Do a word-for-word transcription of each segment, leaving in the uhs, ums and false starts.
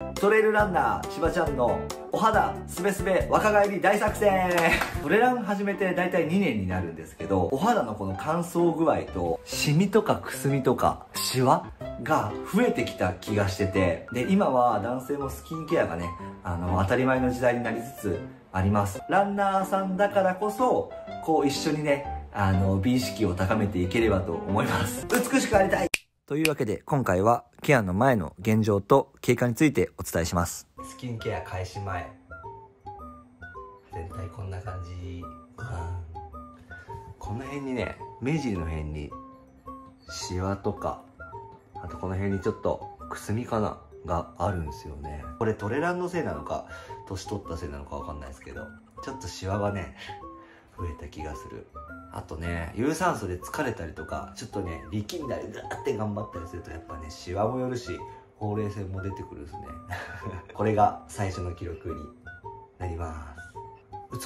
トレイルランナーしばちゃんのお肌すべすべ若返り大作戦。トレラン始めてだいたいにねんになるんですけど、お肌のこの乾燥具合とシミとかくすみとかシワが増えてきた気がしてて、で今は男性もスキンケアがね、あの当たり前の時代になりつつあります。ランナーさんだからこそこう一緒にね、あの美意識を高めていければと思います。美しくありたいというわけで、今回はケアの前の現状と経過についてお伝えします。スキンケア開始前、全体こんな感じ、うん、この辺にね、目尻の辺にシワとか、あとこの辺にちょっとくすみかながあるんですよね。これトレランのせいなのか年取ったせいなのかわかんないですけど、ちょっとシワがね増えた気がする。あとね、有酸素で疲れたりとか、ちょっとね力んだりガーって頑張ったりすると、やっぱねシワもよるし、ほうれい線も出てくるんですね。これが最初の記録になります。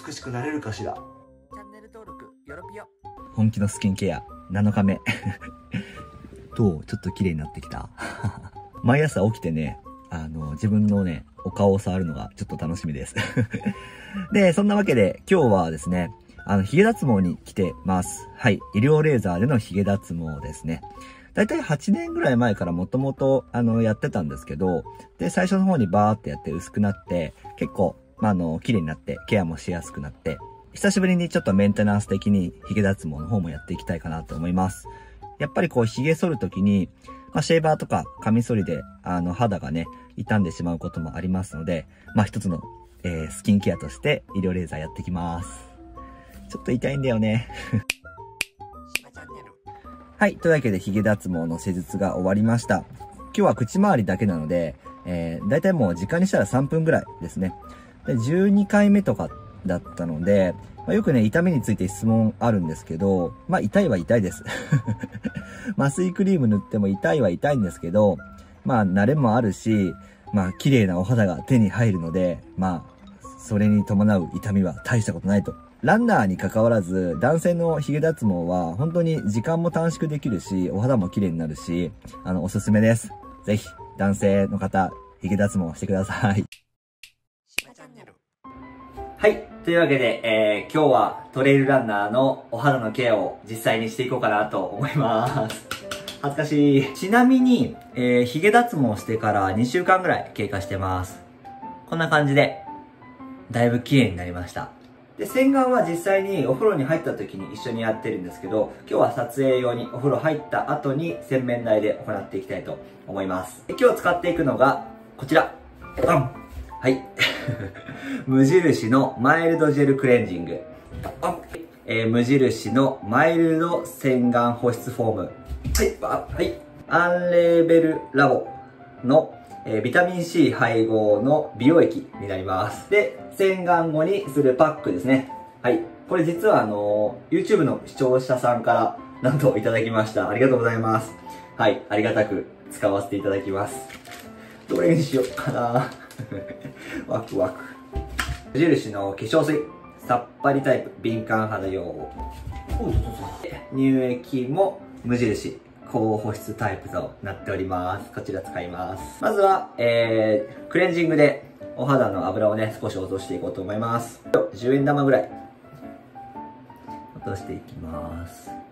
美しくなれるかしら。チャンネル登録よろぴよ。本気のスキンケアなのかめ。どう？ちょっと綺麗になってきた。毎朝起きてね、あの自分のねお顔を触るのがちょっと楽しみです。で、そんなわけで今日はですね、あの、髭脱毛に来てます。はい。医療レーザーでの髭脱毛ですね。だいたいはちねんぐらい前からもともと、あの、やってたんですけど、で、最初の方にバーってやって薄くなって、結構、まあ、あの、綺麗になって、ケアもしやすくなって、久しぶりにちょっとメンテナンス的に髭脱毛の方もやっていきたいかなと思います。やっぱりこう、髭剃るときに、まあ、シェーバーとかカミソリで、あの、肌がね、傷んでしまうこともありますので、まあ、一つの、えー、スキンケアとして医療レーザーやってきます。ちょっと痛いんだよね。はい。というわけで、髭脱毛の施術が終わりました。今日は口周りだけなので、えー、だいたいもう時間にしたらさんぷんぐらいですね。で、じゅうにかいめとかだったので、まあ、よくね、痛みについて質問あるんですけど、まあ、痛いは痛いです。麻酔クリーム塗っても痛いは痛いんですけど、まあ、慣れもあるし、まあ、綺麗なお肌が手に入るので、まあ、それに伴う痛みは大したことないと。ランナーに関わらず、男性の髭脱毛は本当に時間も短縮できるし、お肌も綺麗になるし、あの、おすすめです。ぜひ、男性の方、髭脱毛してください。はい。というわけで、えー、今日はトレイルランナーのお肌のケアを実際にしていこうかなと思います。恥ずかしい。ちなみに、えー、髭脱毛してからにしゅうかんぐらい経過してます。こんな感じで、だいぶ綺麗になりました。で、洗顔は実際にお風呂に入った時に一緒にやってるんですけど、今日は撮影用にお風呂入った後に洗面台で行っていきたいと思います。で、今日使っていくのが、こちら。バン！はい。無印のマイルドジェルクレンジング。えー、無印のマイルド洗顔保湿フォーム。はい。はい。アンレーベルラボのえー、ビタミン C 配合の美容液になります。で、洗顔後にするパックですね。はい。これ実はあのー、YouTube の視聴者さんからなんといただきました。ありがとうございます。はい。ありがたく使わせていただきます。どれにしようかなワクワク。無印の化粧水。さっぱりタイプ。敏感肌用。乳液も無印。高保湿タイプとなっております。こちら使います。まずは、えー、クレンジングでお肌の油をね、少し落としていこうと思います。じゅうえん玉ぐらい。落としていきます。よ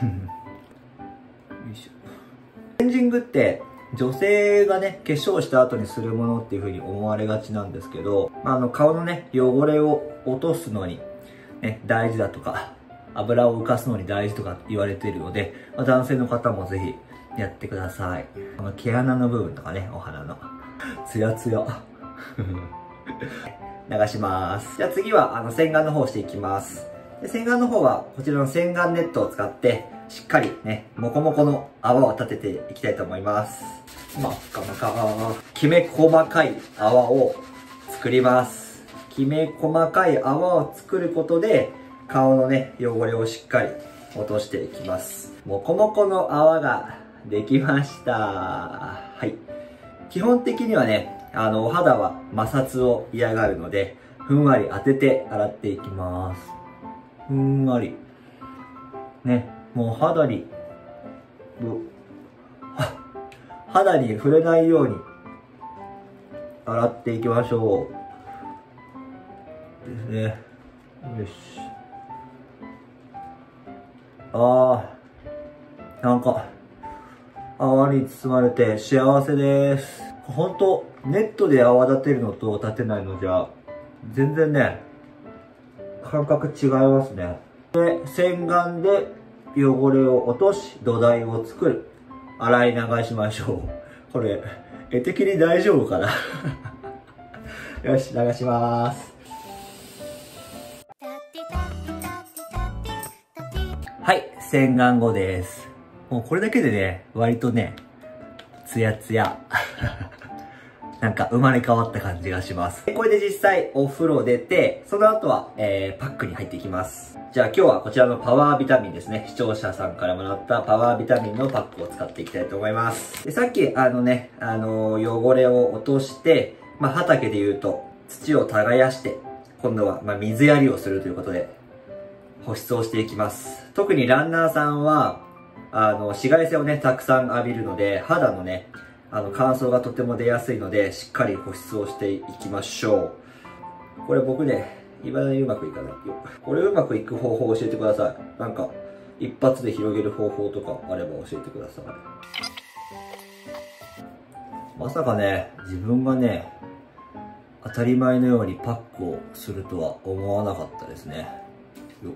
いしょ。クレンジングって、女性がね、化粧した後にするものっていう風に思われがちなんですけど、まあ、あの、顔のね、汚れを落とすのに、ね、大事だとか、油を浮かすのに大事とか言われているので、まあ、男性の方もぜひやってください。この毛穴の部分とかね、お肌の。ツヤツヤ。流します。じゃあ次は、あの、洗顔の方していきます。で洗顔の方は、こちらの洗顔ネットを使って、しっかりね、もこもこの泡を立てていきたいと思います。まっかまかきめ細かい泡を作ります。きめ細かい泡を作ることで、顔のね、汚れをしっかり落としていきます。もこもこの泡ができました。はい。基本的にはね、あの、お肌は摩擦を嫌がるので、ふんわり当てて洗っていきます。ふんわり。ね、もう肌に、肌に触れないように洗っていきましょう。ですね。よし。ああ、なんか、泡に包まれて幸せです。ほんと、ネットで泡立てるのと立てないのじゃ、全然ね、感覚違いますね。で、洗顔で汚れを落とし、土台を作る。洗い流しましょう。これ、絵的に大丈夫かなよし、流します。はい、洗顔後です。もうこれだけでね、割とね、ツヤツヤ。なんか生まれ変わった感じがします。これで実際お風呂出て、その後は、えー、パックに入っていきます。じゃあ今日はこちらのパワービタミンですね。視聴者さんからもらったパワービタミンのパックを使っていきたいと思います。でさっきあのね、あのー、汚れを落として、まあ畑で言うと土を耕して、今度はまあ水やりをするということで、保湿をしていきます。特にランナーさんは、あの、紫外線をね、たくさん浴びるので、肌のね、あの、乾燥がとても出やすいので、しっかり保湿をしていきましょう。これ僕ね、いまだにうまくいかないよ。これうまくいく方法を教えてください。なんか、一発で広げる方法とかあれば教えてください。まさかね、自分がね、当たり前のようにパックをするとは思わなかったですね。よ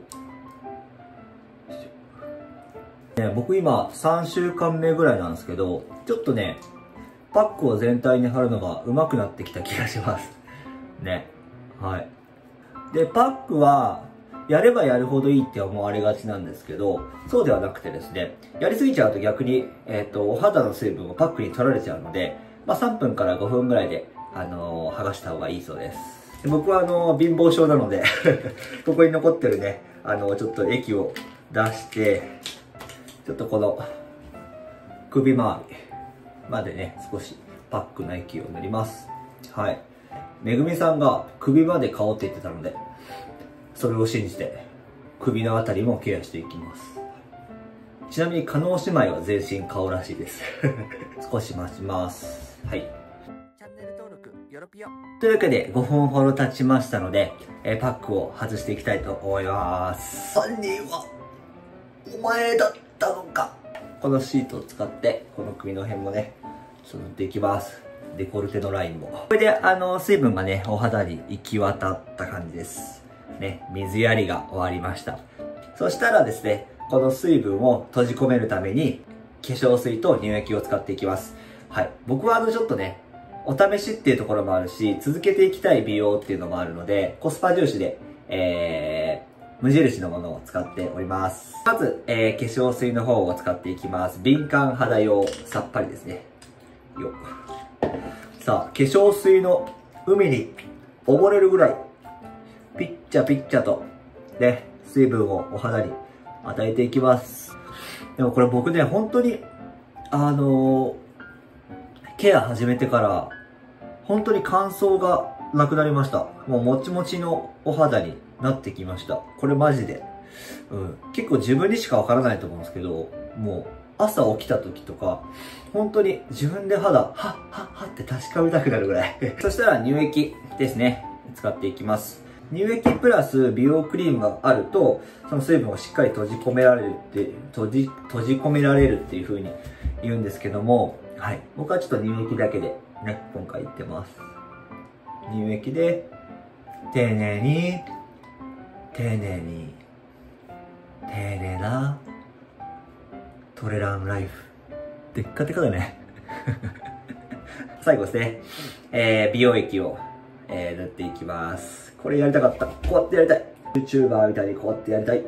ね、僕今さんしゅうかんめぐらいなんですけど、ちょっとね、パックを全体に貼るのが上手くなってきた気がします。ね。はい。で、パックは、やればやるほどいいって思われがちなんですけど、そうではなくてですね、やりすぎちゃうと逆に、えっと、お肌の水分をパックに取られちゃうので、まあさんぷんからごふんぐらいで、あのー、剥がした方がいいそうです。で僕はあのー、貧乏症なので、ここに残ってるね、あのー、ちょっと液を出して、ちょっとこの、首周りまでね、少しパックの液を塗ります。はい。めぐみさんが首まで顔って言ってたので、それを信じて、首のあたりもケアしていきます。ちなみに、加納姉妹は全身顔らしいです。少し待ちます。はい。チャンネル登録、よろぴよ。というわけで、ごふんほど経ちましたので、えパックを外していきたいと思います。犯人は、お前だったのか。このシートを使って、この首の辺もね、ちょっとできます。デコルテのラインも。これで、あの、水分がね、お肌に行き渡った感じです。ね、水やりが終わりました。そしたらですね、この水分を閉じ込めるために、化粧水と乳液を使っていきます。はい。僕はあの、ちょっとね、お試しっていうところもあるし、続けていきたい美容っていうのもあるので、コスパ重視で、えー、無印のものを使っております。まず、えー、化粧水の方を使っていきます。敏感肌用、さっぱりですね。よっ。さあ、化粧水の海に溺れるぐらい、ピッチャピッチャと、ね、水分をお肌に与えていきます。でもこれ僕ね、本当に、あのー、ケア始めてから、本当に乾燥がなくなりました。もうもちもちのお肌になってきました。これマジで。うん。結構自分にしかわからないと思うんですけど、もう朝起きた時とか、本当に自分で肌、はっはっはって確かめたくなるぐらい。そしたら乳液ですね。使っていきます。乳液プラス美容クリームがあると、その水分をしっかり閉じ込められるって、閉じ、閉じ込められるっていう風に言うんですけども、はい。僕はちょっと乳液だけでね、今回言ってます。乳液で、丁寧に、丁寧に、丁寧な、トレランライフ。でっかでかだね。最後ですね。えー、美容液を、えー、塗っていきます。これやりたかった。こうやってやりたい。YouTuber みたいにこうやってやりたい。はい。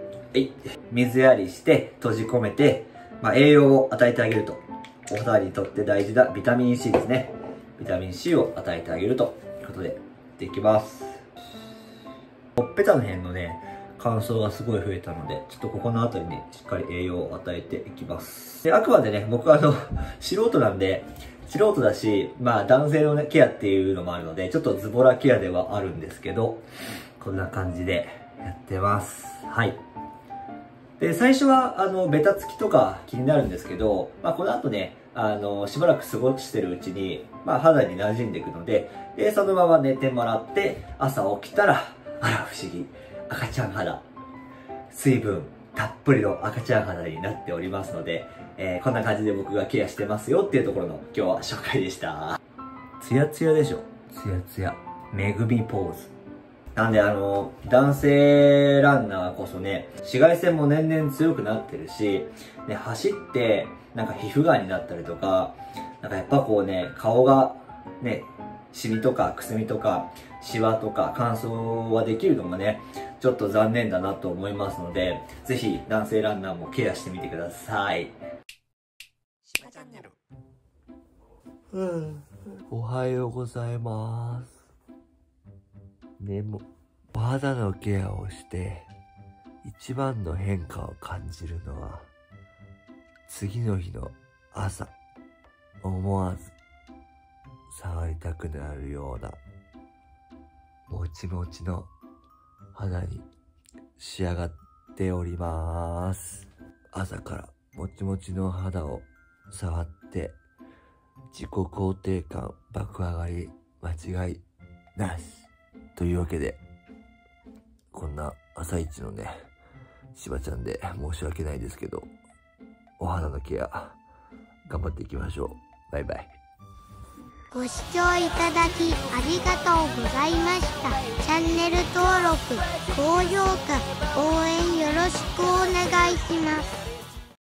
水やりして閉じ込めて、まあ、栄養を与えてあげると。お肌にとって大事なビタミン C ですね。ビタミン C を与えてあげるということで、できます。ほっぺたの辺のね、乾燥がすごい増えたので、ちょっとここのあたりにしっかり栄養を与えていきます。で、あくまでね、僕はあの、素人なんで、素人だし、まあ男性のね、ケアっていうのもあるので、ちょっとズボラケアではあるんですけど、こんな感じでやってます。はい。で、最初は、あの、ベタつきとか気になるんですけど、まあこの後ね、 あの、しばらく過ごしてるうちに、まあ、肌に馴染んでいくので、で、そのまま寝てもらって、朝起きたら、あら不思議、赤ちゃん肌。水分たっぷりの赤ちゃん肌になっておりますので、えー、こんな感じで僕がケアしてますよっていうところの今日は紹介でした。ツヤツヤでしょ？ツヤツヤ。めぐみポーズ。なんであの、男性ランナーこそね、紫外線も年々強くなってるし、ね、走って、なんか皮膚がんになったりとか、なんかやっぱこうね、顔がね、シミとかくすみとか、シワとか乾燥はできるのもね、ちょっと残念だなと思いますので、ぜひ男性ランナーもケアしてみてください。しばチャンネル。うん、おはようございます。眠。お肌のケアをして一番の変化を感じるのは次の日の朝、思わず触りたくなるようなもちもちの肌に仕上がっております。朝からもちもちの肌を触って自己肯定感爆上がり間違いなしというわけで、こんな朝一のね、しばちゃんで申し訳ないですけど、お肌のケア頑張っていきましょう。バイバイ。 ご視聴いただきありがとうございました。チャンネル登録、高評価、応援よろしくお願いします。